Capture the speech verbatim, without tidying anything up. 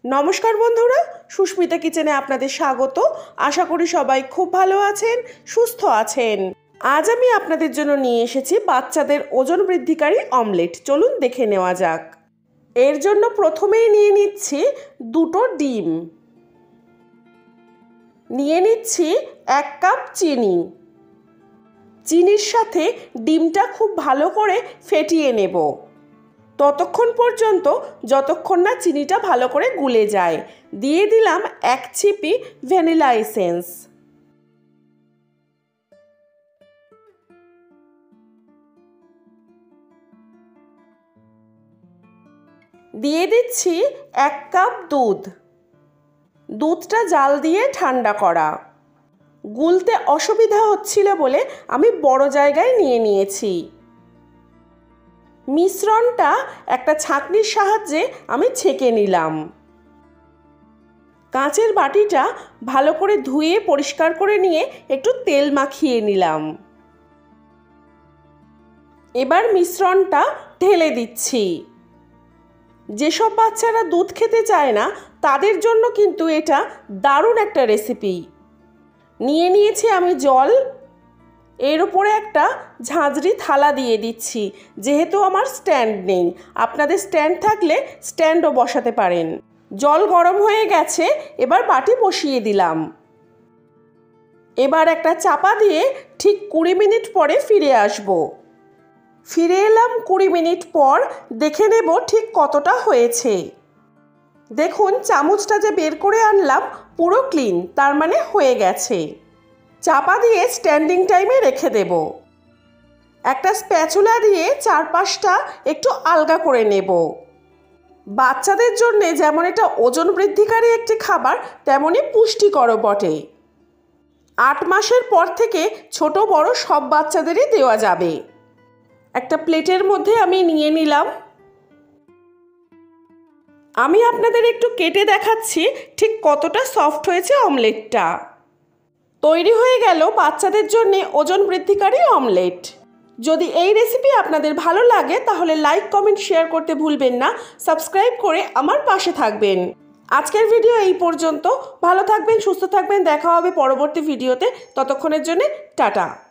नमस्कार बंधुरा सुष्मिता किचेने आपनादेर स्वागत। आशा करी सबाई खूब भालो आछेन सुस्थ आछेन। आज आमी आपनादेर जोन्नो निये एसेछि बाच्चादेर ओजन बृद्धिकारी अमलेट। चलुन देखे नेওয়া যাক। एर जोन्नो प्रथमेई निये निচ্ছি दुटो डिम, निये निচ্ছি एक कप चीनी। चीनिर साथे डिमटा खूब भालो करे फेटिये नेब ततक्षण पर्यन्त যতক্ষণ না চিনিটা ভালো করে গুলে যায়। দিয়ে দিলাম এক ছিপি ভ্যানিলা এসেন্স। দিয়ে দিচ্ছি এক কাপ দুধ। দুধটা জাল দিয়ে ঠান্ডা করা। গুলতে অসুবিধা হচ্ছিল বলে আমি বড় জায়গায় নিয়ে নিয়েছি। মিশ্রণটা একটা ছাঁকনির সাহায্যে আমি ছেঁকে নিলাম। কাঁচের বাটিটা ভালো করে ধুয়ে পরিষ্কার করে নিয়ে একটু তেল মাখিয়ে নিলাম। এবার মিশ্রণটা ঢেলে দিচ্ছি। যেসব বাচ্চারা দুধ খেতে চায় না তাদের জন্য কিন্তু এটা দারুণ একটা রেসিপি। নিয়ে নিয়েছি আমি জল। এর উপরে একটা ঝাঁঝরি থালা দিয়ে দিচ্ছি যেহেতু আমার স্ট্যান্ড নেই। আপনাদের স্ট্যান্ড থাকলে স্ট্যান্ডও বসাতে পারেন। জল গরম হয়ে গেছে, এবার বাটি বসিয়ে দিলাম। এবার একটা চাপা দিয়ে ঠিক কুড়ি মিনিট পরে ফিরে আসব। ফিরে এলাম কুড়ি মিনিট পর, দেখে নেব ঠিক কতটা হয়েছে। দেখুন চামচটা যে বের করে আনলাম পুরো ক্লিন, তার মানে হয়ে গেছে। চাপা দিয়ে স্ট্যান্ডিং টাইমে রেখে দেব। একটা স্প্যাচুলা দিয়ে চারপাশটা একটু আলগা করে নেব। বাচ্চাদের জন্য যেমন এটা ওজন বৃদ্ধিকারী একটি খাবার তেমনি পুষ্টিকরও বটে। আট মাসের পর থেকে ছোট বড় সব বাচ্চাদেরই দেওয়া যাবে। একটা প্লেটের মধ্যে আমি নিয়ে নিলাম। আমি আপনাদের একটু কেটে দেখাচ্ছি ঠিক কতটা সফট হয়েছে অমলেটটা। তৈরি হয়ে গেল বাচ্চাদের জন্য ওজন বৃদ্ধিকারী অমলেট। যদি এই রেসিপি আপনাদের ভালো লাগে তাহলে লাইক কমেন্ট শেয়ার করতে ভুলবেন না। সাবস্ক্রাইব করে আমার পাশে থাকবেন। আজকের ভিডিও এই পর্যন্ত। ভালো থাকবেন, সুস্থ থাকবেন। দেখা হবে পরবর্তী ভিডিওতে। ততক্ষণের জন্য টাটা।